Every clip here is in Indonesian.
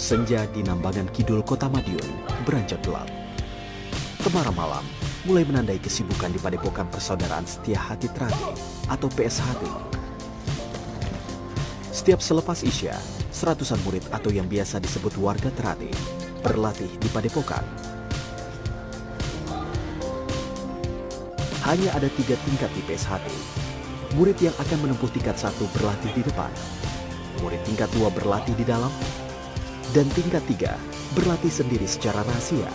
Senja di Nambangan Kidul Kota Madiun beranjak gelap. Temaram malam mulai menandai kesibukan di Padepokan Persaudaraan Setia Hati Trate atau PSHT. Setiap selepas Isya, seratusan murid atau yang biasa disebut warga Trate berlatih di Padepokan. Hanya ada 3 tingkat di PSHT. Murid yang akan menempuh tingkat 1 berlatih di depan. Murid tingkat 2 berlatih di dalam. Dan tingkat 3 berlatih sendiri secara rahasia.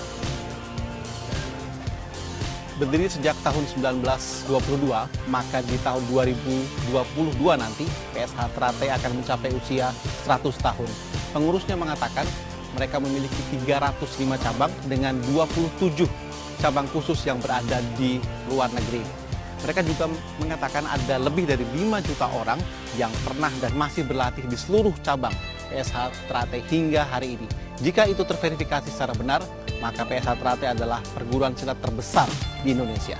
Berdiri sejak tahun 1922, maka di tahun 2022 nanti PSH Trate akan mencapai usia 100 tahun. Pengurusnya mengatakan mereka memiliki 305 cabang dengan 27 cabang khusus yang berada di luar negeri. Mereka juga mengatakan ada lebih dari 5 juta orang yang pernah dan masih berlatih di seluruh cabang PSH Trate hingga hari ini. Jika itu terverifikasi secara benar, maka PSH Trate adalah perguruan silat terbesar di Indonesia.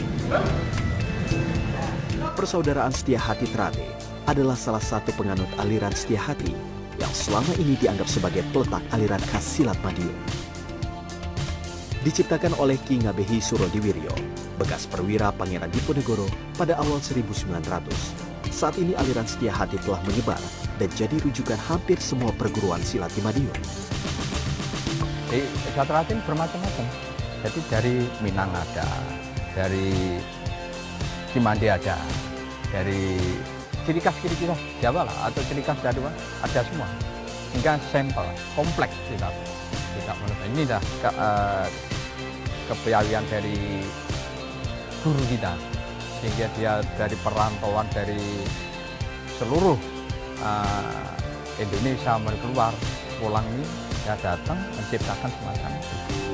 Persaudaraan Setia Hati Trate adalah salah satu penganut aliran Setia Hati yang selama ini dianggap sebagai peletak aliran khas silat Madiun. Diciptakan oleh Ki Ngabehi Surodiwiryo, bekas perwira Pangeran Diponegoro pada awal 1900. Saat ini aliran Setia Hati telah menyebar dan jadi rujukan hampir semua perguruan silat di Madiun. Di PSH Trate bermacam-macam. Jadi dari Minang ada, dari Cimande ada, dari ciri khas Jawa lah, atau ciri khas dari mana, ada semua. Hingga sampel, kompleks tidak menurut ini dah kepiawaian dari guru kita, sehingga dia dari perantauan dari seluruh Indonesia keluar pulang ini dia datang menciptakan semacam itu.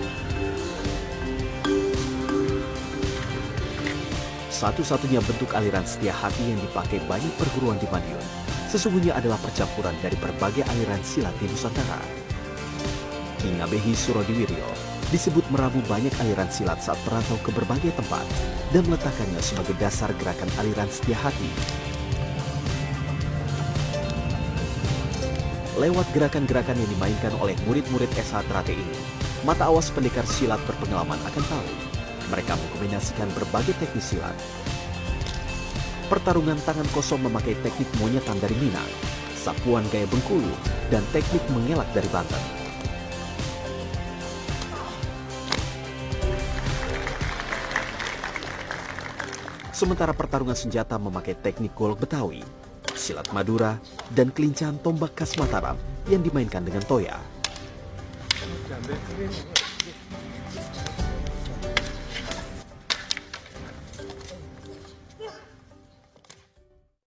Satu-satunya bentuk aliran Setia Hati yang dipakai banyak perguruan di Madiun sesungguhnya adalah percampuran dari berbagai aliran silat di Nusantara. Ki Ngabehi Surodiwiryo disebut meramu banyak aliran silat saat merantau ke berbagai tempat dan meletakkannya sebagai dasar gerakan aliran Setia Hati. Lewat gerakan-gerakan yang dimainkan oleh murid-murid SH Trate ini, mata awas pendekar silat berpengalaman akan tahu mereka mengkombinasikan berbagai teknik silat. Pertarungan tangan kosong memakai teknik monyetan dari Minang, sapuan gaya Bengkulu, dan teknik mengelak dari Banten. Sementara pertarungan senjata memakai teknik golok Betawi, silat Madura, dan kelincahan tombak khas Mataram yang dimainkan dengan toya.